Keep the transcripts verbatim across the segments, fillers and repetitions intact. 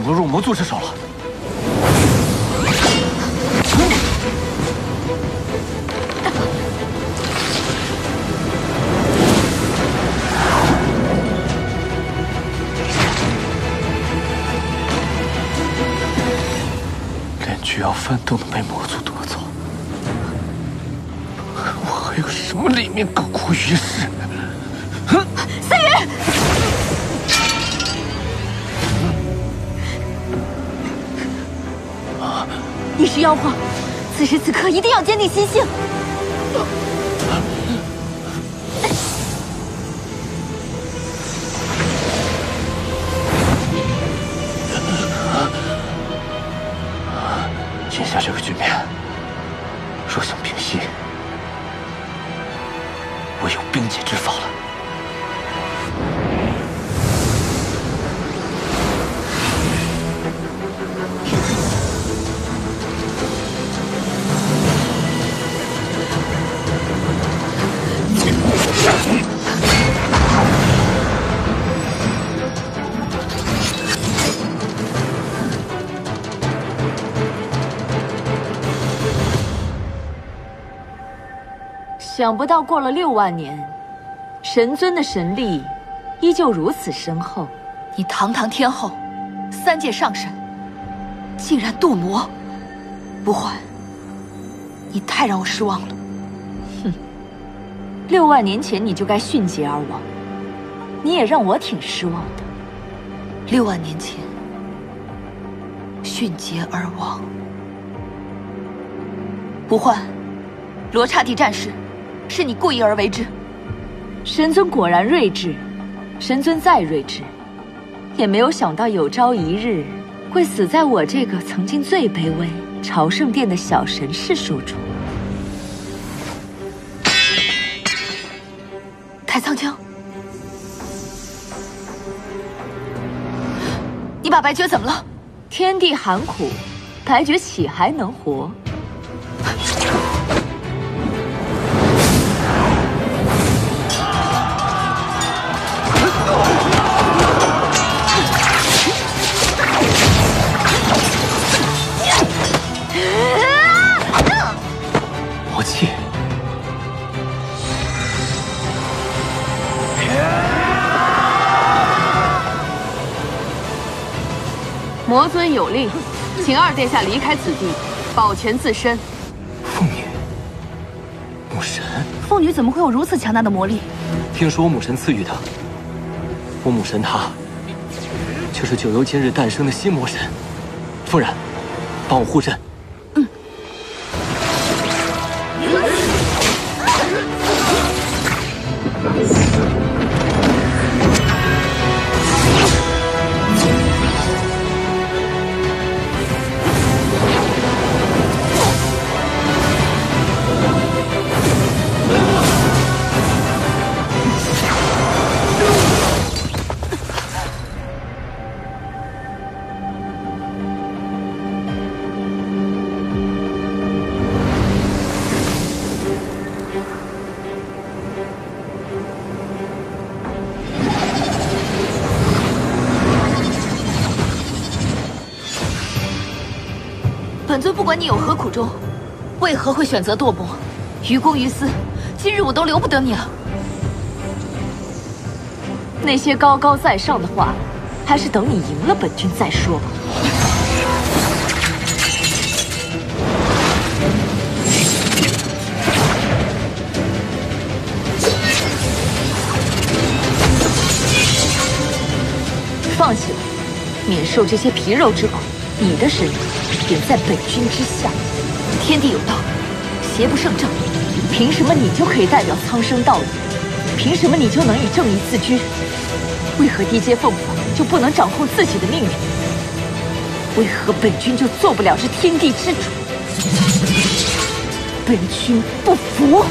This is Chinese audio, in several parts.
落入魔族之手了。连巨妖帆都能被魔族夺走，我还有什么脸面苟活于世？ 三云。 你是妖皇，此时此刻一定要坚定心性。眼下这个局面，若想平息，唯有冰解之法了。 想不到过了六万年，神尊的神力依旧如此深厚。 你堂堂天后，三界上神，竟然渡魔！不换，你太让我失望了。 哼，六万年前你就该迅捷而亡，你也让我挺失望的。 六万年前，迅捷而亡。不换，罗刹帝战士。 是你故意而为之， 神尊果然睿智，神尊再睿智，也没有想到有朝一日会死在我这个曾经最卑微朝圣殿的小神士手中。 太苍江，你把白绝怎么了？ 天地寒苦，白绝岂还能活？ 魔气， 魔尊有令，请二殿下离开此地，保全自身。 妇女，母神， 妇女怎么会有如此强大的魔力？ 听说我母神赐予她，我母神她就是九幽今日诞生的新魔神。夫人，帮我护阵。 本尊不管你有何苦衷，为何会选择堕魔？于公于私，今日我都留不得你了。 那些高高在上的话，还是等你赢了本君再说吧。放弃了，免受这些皮肉之苦。你的神力远在本君之下。天地有道，邪不胜正。凭什么你就可以代表苍生道义？凭什么你就能以正义自居？为何地阶凤凰就不能掌控自己的命运？为何本君就做不了这天地之主？本君不服！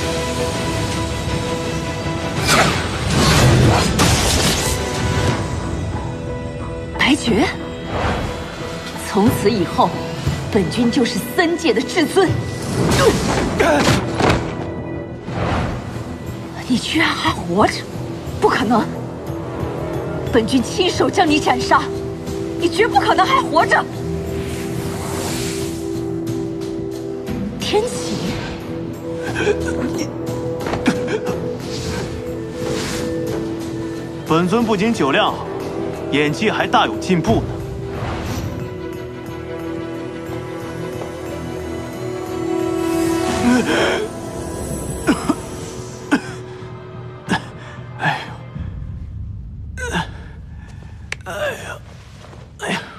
白绝，从此以后，本君就是三界的至尊。你居然还活着？不可能！本君亲手将你斩杀！ 你绝不可能还活着。天启， 本尊不仅酒量好，演技还大有进步呢。哎呦，哎呀，哎呀，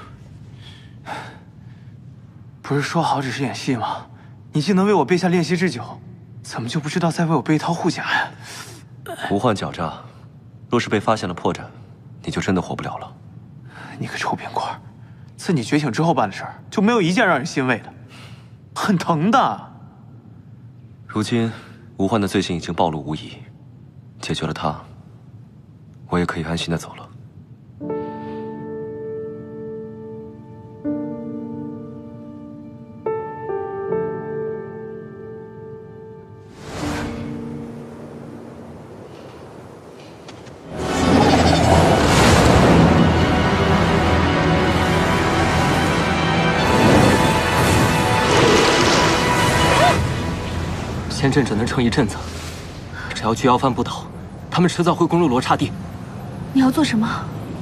不是说好只是演戏吗？你既能为我备下练习之酒，怎么就不知道再为我备一套护甲呀？ 无患狡诈，若是被发现了破绽，你就真的活不了了。 你个臭冰块，自你觉醒之后办的事儿，就没有一件让人欣慰的，很疼的。 如今无患的罪行已经暴露无遗，解决了他，我也可以安心的走了。 先阵只能撑一阵子，只要巨妖幡不倒，他们迟早会攻入罗刹地。 你要做什么？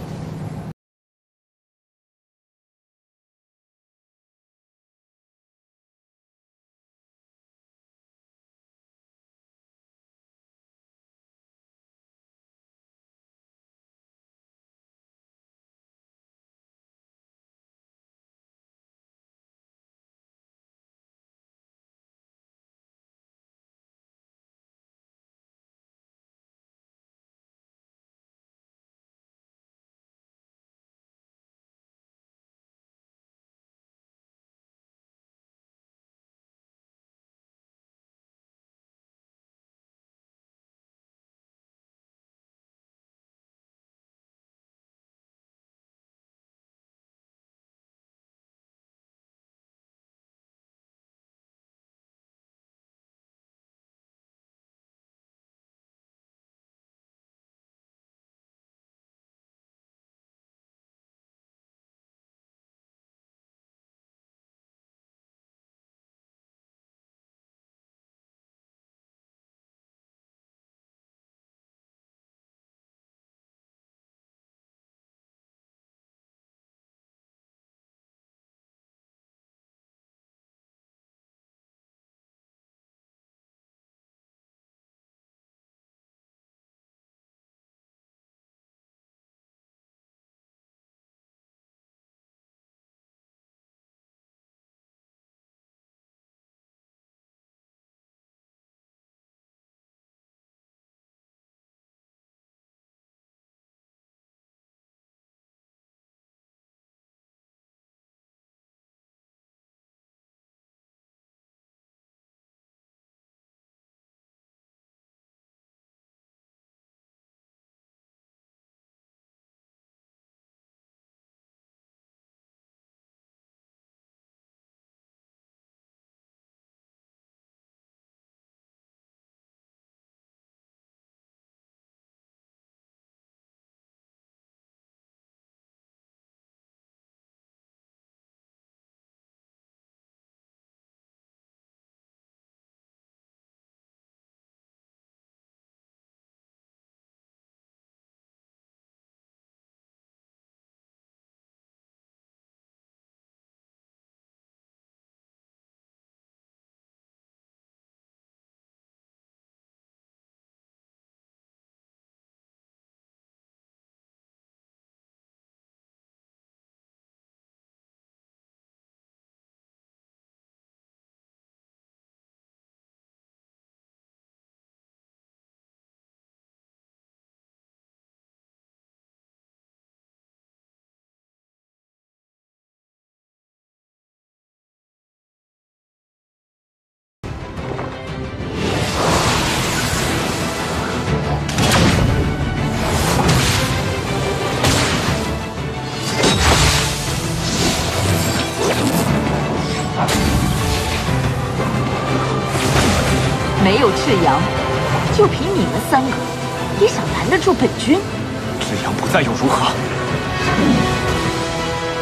没有赤阳，就凭你们三个，也想拦得住本君？ 赤阳不在又如何？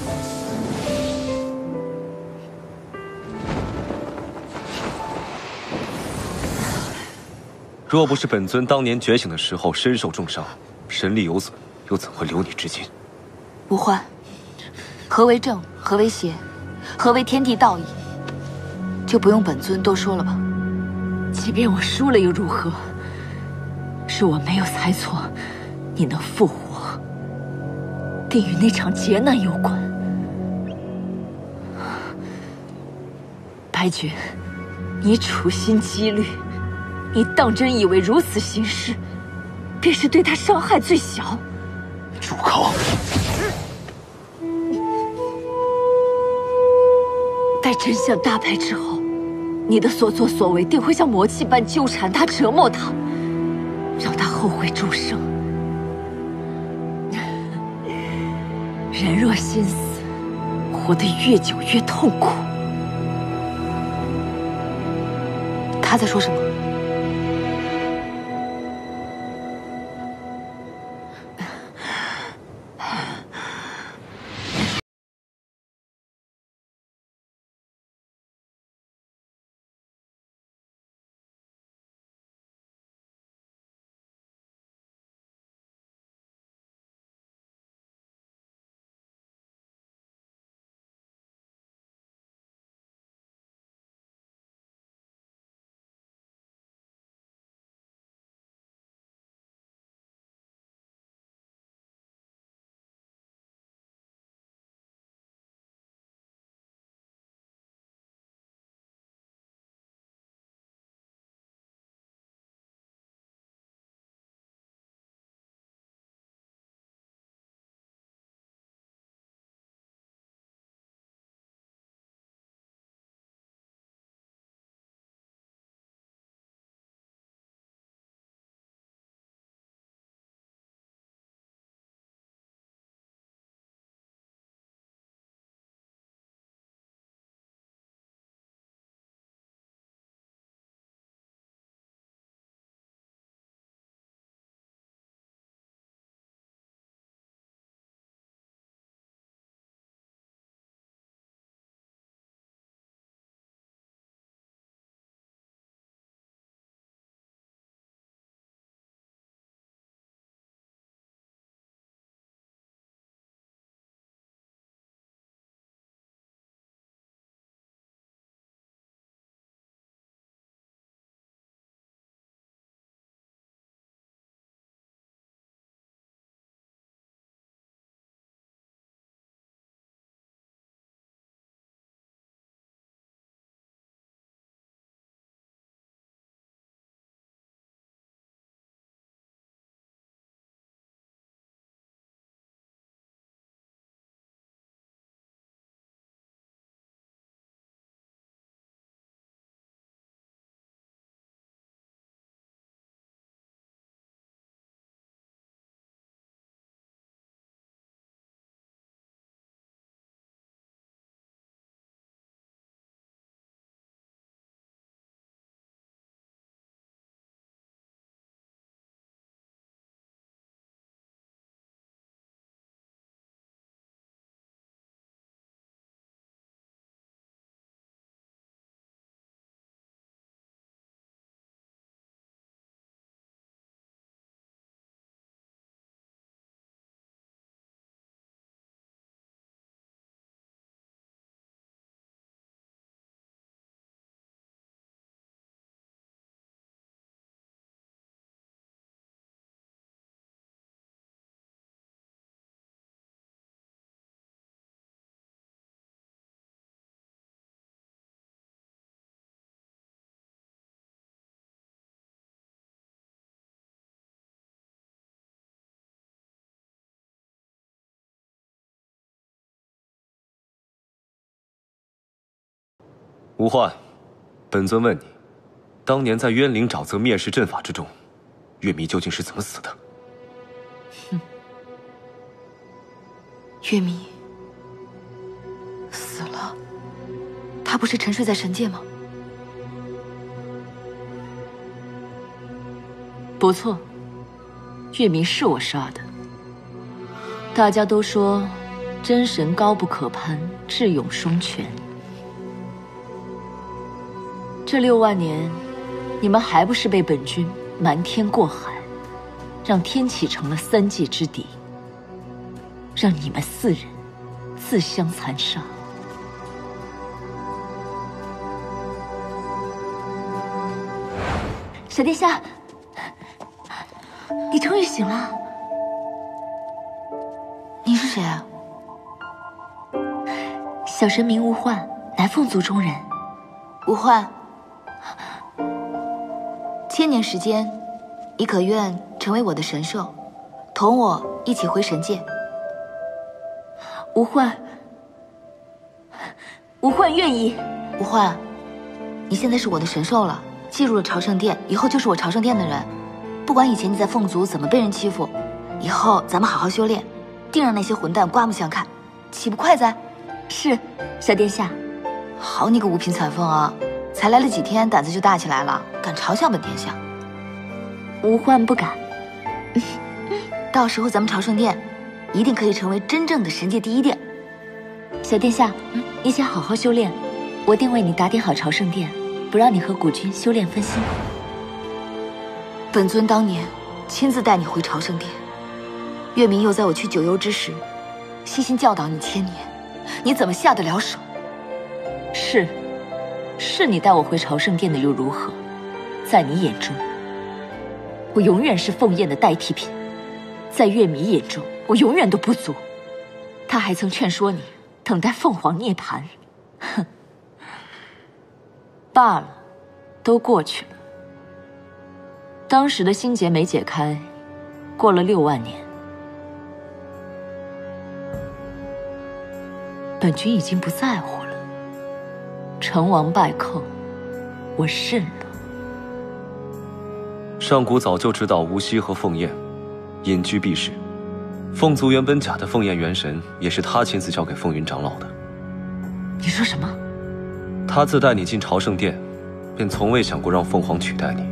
若不是本尊当年觉醒的时候身受重伤，神力有损，又怎会留你至今？ 无患。何为正？何为邪？何为天地道义？就不用本尊多说了吧。 即便我输了又如何？是我没有猜错，你能复活，定与那场劫难有关。白绝，你处心积虑，你当真以为如此行事，便是对他伤害最小？ 住口！ 待真相大白之后，你的所作所为定会像魔气般纠缠他、折磨他，让他后悔终生。人若心死，活得越久越痛苦。 他在说什么？ 无患，本尊问你，当年在渊灵沼泽灭世阵法之中，月迷究竟是怎么死的？ 哼，月迷死了，他不是沉睡在神界吗？ 不错，月迷是我杀的。大家都说， 真神高不可攀，智勇双全。这六万年，你们还不是被本君瞒天过海，让天启成了三界之敌，让你们四人自相残杀。小殿下，你终于醒了。 你是谁啊？ 小神名无患，乃凤族中人。 无患，千年时间，你可愿成为我的神兽，同我一起回神界？ 无患，无患愿意。 无患，你现在是我的神兽了，进入了朝圣殿，以后就是我朝圣殿的人。不管以前你在凤族怎么被人欺负，以后咱们好好修炼，定让那些混蛋刮目相看，岂不快哉？ 是，小殿下。 好你个五品彩凤啊，才来了几天，胆子就大起来了，敢嘲笑本殿下。 无患不敢。 到时候咱们朝圣殿一定可以成为真正的神界第一殿。 小殿下，嗯，你想好好修炼，我定为你打点好朝圣殿，不让你和古君修炼分心。 本尊当年亲自带你回朝圣殿，月明又在我去九幽之时，悉心教导你千年，你怎么下得了手？ 是，是你带我回朝圣殿的又如何？在你眼中，我永远是凤燕的代替品；在月迷眼中，我永远都不足。他还曾劝说你等待凤凰涅槃，哼，罢了，都过去了。当时的心结没解开，过了六万年，本君已经不在乎了。成王败寇，我认了。 上古早就知道无锡和凤燕隐居避世，凤族原本甲的凤燕元神也是他亲自交给凤云长老的。 你说什么？ 他自带你进朝圣殿，便从未想过让凤凰取代你。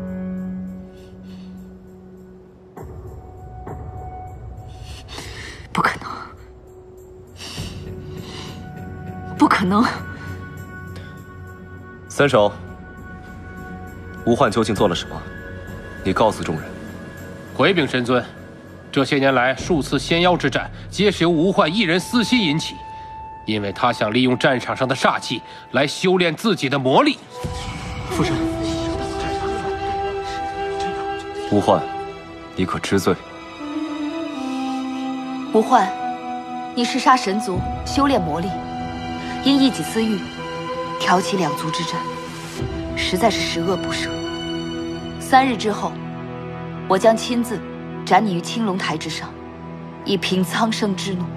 不可能，不可能！ 三首，无患究竟做了什么？你告诉众人。 回禀神尊，这些年来数次仙妖之战，皆是由无患一人私心引起，因为他想利用战场上的煞气来修炼自己的魔力。 父神， 无患，你可知罪？ 无患，你弑杀神族，修炼魔力，因一己私欲，挑起两族之战，实在是十恶不赦。三日之后，我将亲自斩你于青龙台之上，以平苍生之怒。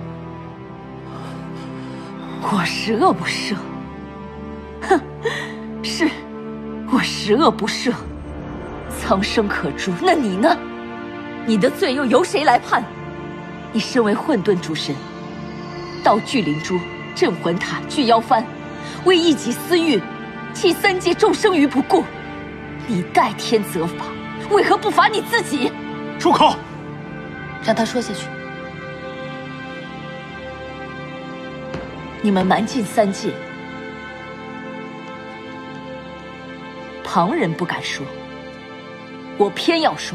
我十恶不赦？哼，是，我十恶不赦。苍生可诛，那你呢？你的罪又由谁来判？你身为混沌主神，盗聚灵珠、镇魂塔、聚妖幡，为一己私欲，弃三界众生于不顾。你代天责罚，为何不罚你自己？ 住口！ 让他说下去。 你们瞒尽三界，旁人不敢说，我偏要说。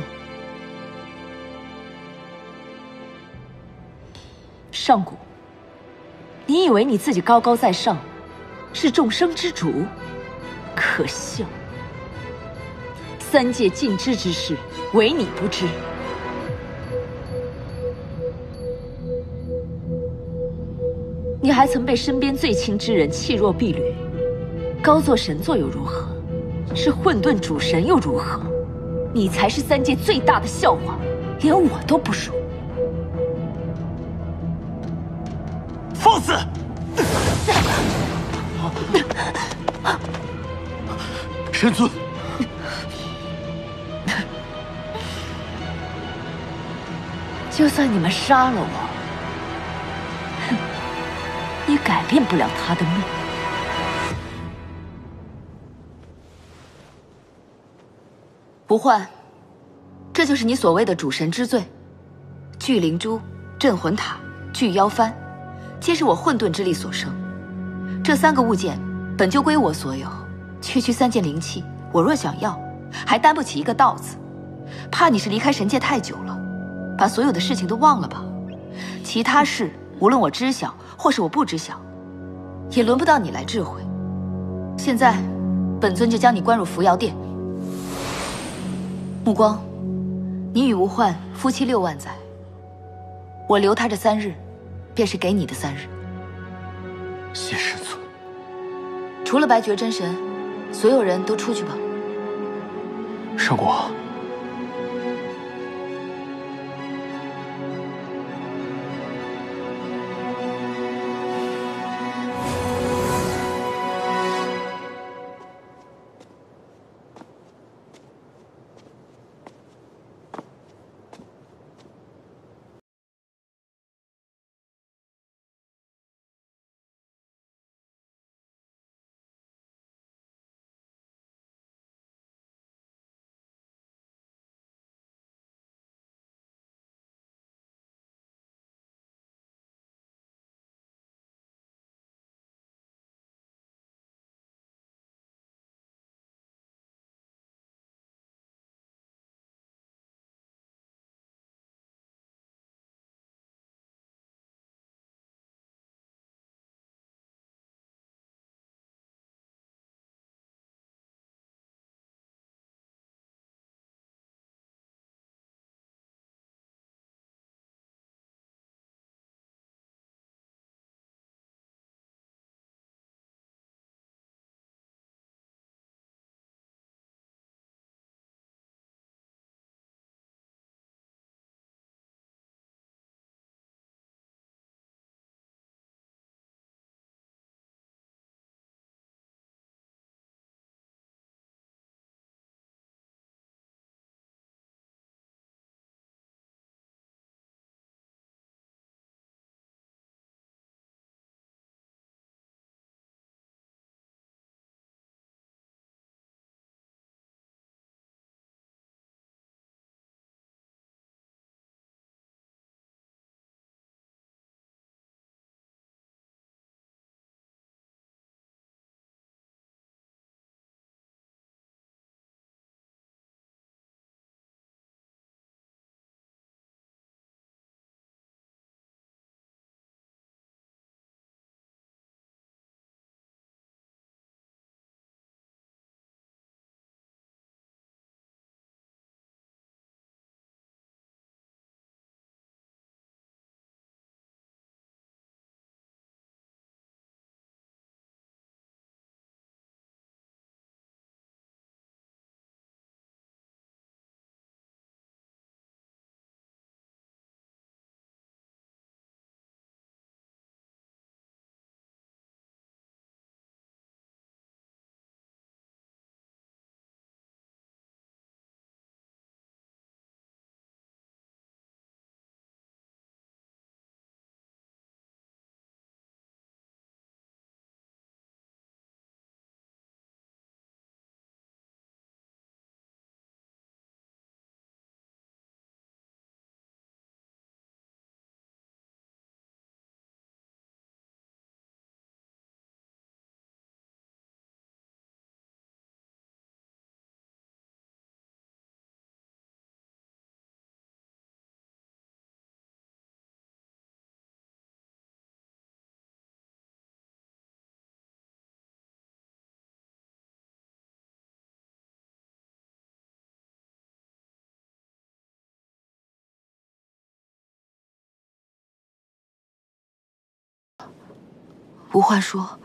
上古，你以为你自己高高在上，是众生之主？可笑！三界尽知之事，唯你不知。你还曾被身边最亲之人弃若敝履，高坐神座又如何？是混沌主神又如何？你才是三界最大的笑话，连我都不如。 放肆！神尊， 就算你们杀了我，哼，也改变不了他的命。 不换，这就是你所谓的主神之罪。聚灵珠、镇魂塔、聚妖幡， 皆是我混沌之力所生。这三个物件本就归我所有，区区三件灵器，我若想要，还担不起一个道字。怕你是离开神界太久了，把所有的事情都忘了吧。其他事，无论我知晓或是我不知晓，也轮不到你来智慧。现在，本尊就将你关入扶摇殿。目光，你与吴焕夫妻六万载，我留他这三日，便是给你的三日。 谢师尊。 除了白绝真神，所有人都出去吧。 圣果。 无话说。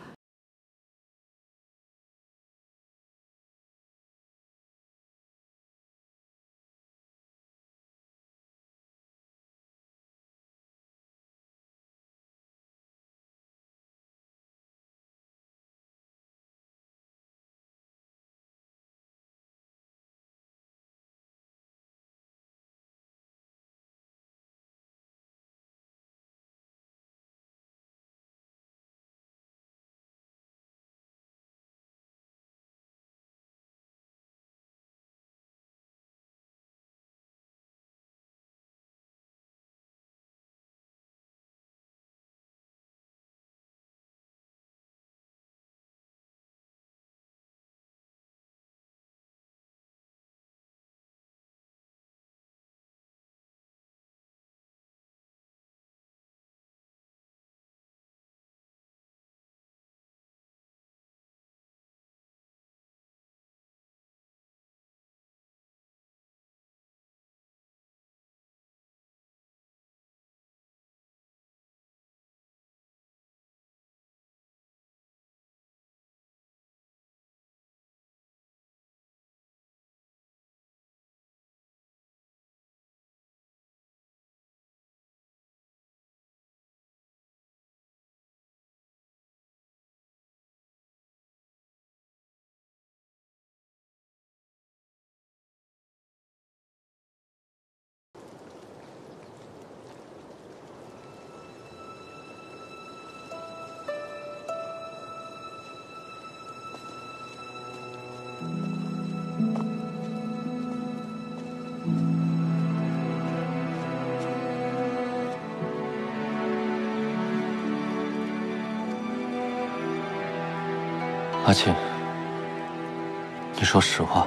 阿庆，你说实话，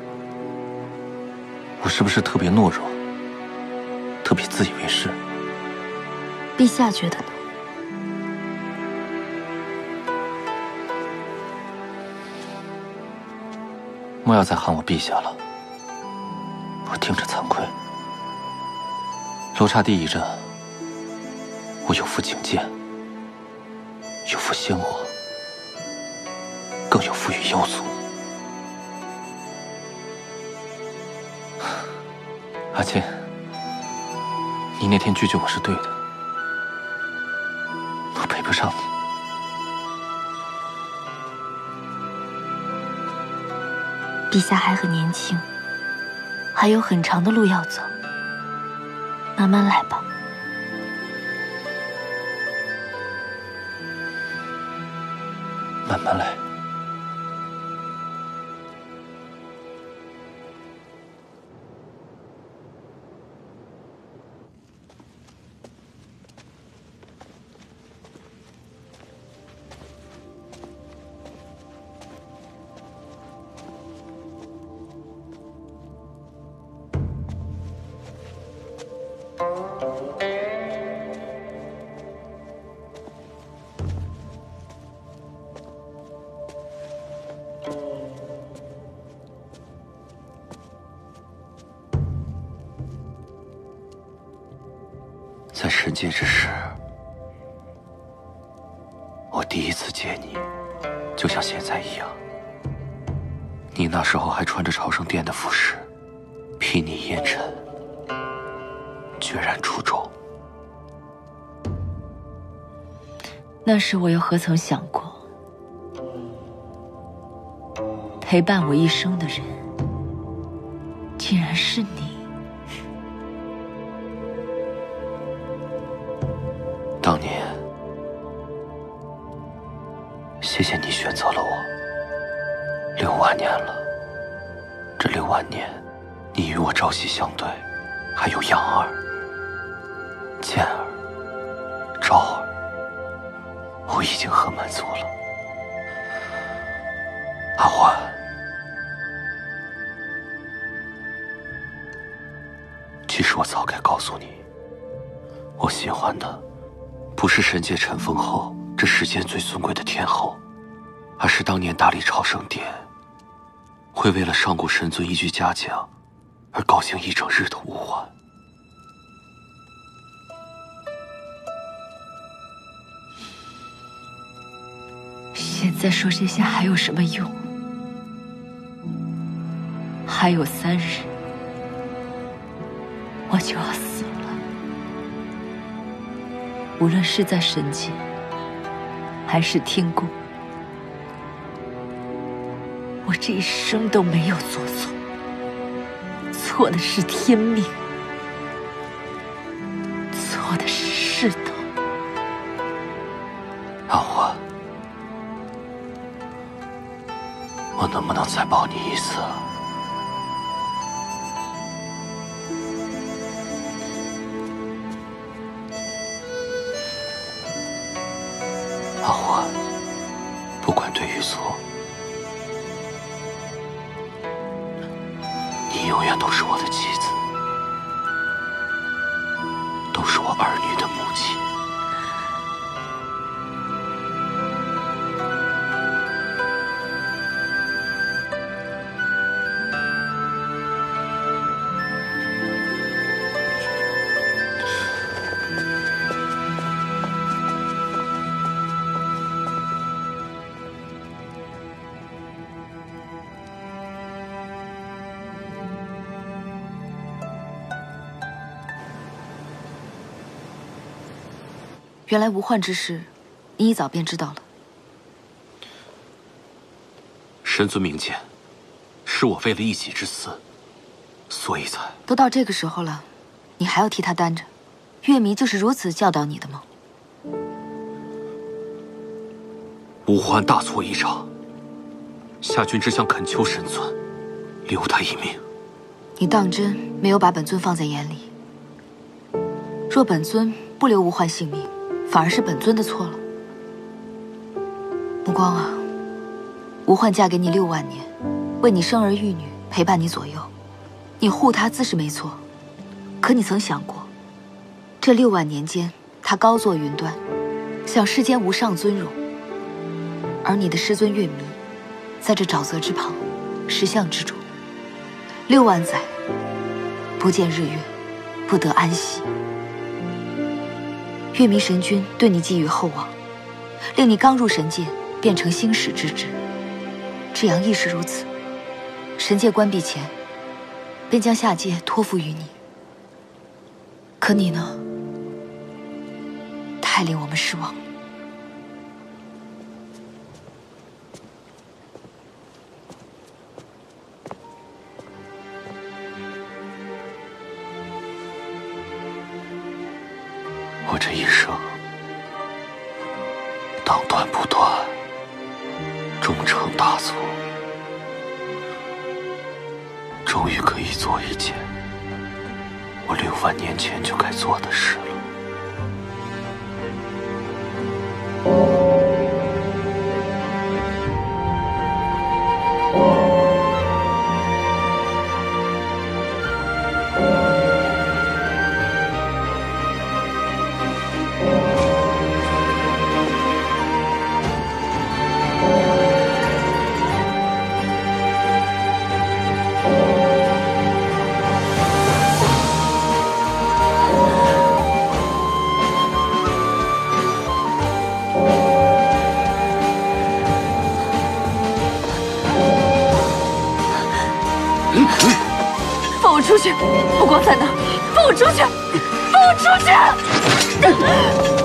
我是不是特别懦弱，特别自以为是？ 陛下觉得呢？ 莫要再喊我陛下了，我听着惭愧。罗刹地一战，我有负警戒，有负先皇，更有负于妖族。阿庆，你那天拒绝我是对的，我配不上你。 陛下还很年轻，还有很长的路要走，慢慢来吧。 慢慢来。在神界之时，我第一次见你，就像现在一样。你那时候还穿着朝圣殿的服饰，睥睨烟尘，决然出众。 那时我又何曾想过，陪伴我一生的人，竟然是你。 当年，谢谢你选择了我。六万年了，这六万年，你与我朝夕相对，还有杨儿、剑儿、昭儿，我已经很满足了。阿欢，其实我早该告诉你，我喜欢的不是神界尘封后这世间最尊贵的天后，而是当年大理朝圣殿会为了上古神尊一句嘉奖而高兴一整日的吴欢。 现在说这些还有什么用？还有三日，我就要死了。无论是在神界，还是天宫，我这一生都没有做错，错的是天命，错的是世道。 阿欢，我能不能再抱你一次啊？阿欢，不管对与错，你永远都是我的妻子，都是我儿女的母亲。 原来无患之事，你一早便知道了。 神尊明鉴，是我为了一己之私，所以才…… 都到这个时候了，你还要替他担着？月迷就是如此教导你的吗？ 吴欢大错一场，夏君只想恳求神尊留他一命。 你当真没有把本尊放在眼里？若本尊不留吴欢性命，反而是本尊的错了。目光啊， 吴焕嫁给你六万年，为你生儿育女，陪伴你左右，你护她自是没错。可你曾想过，这六万年间，她高坐云端，享世间无上尊荣，而你的师尊月弥，在这沼泽之旁，石像之中，六万载不见日月，不得安息。月弥神君对你寄予厚望，令你刚入神界便成星矢之职。至阳亦是如此，神界关闭前，便将下界托付于你。可你呢？太令我们失望了。 我这一生当断不断，终成大错，终于可以做一件我六万年前就该做的事了。 放我出去！不管在哪，放我出去！放我出去！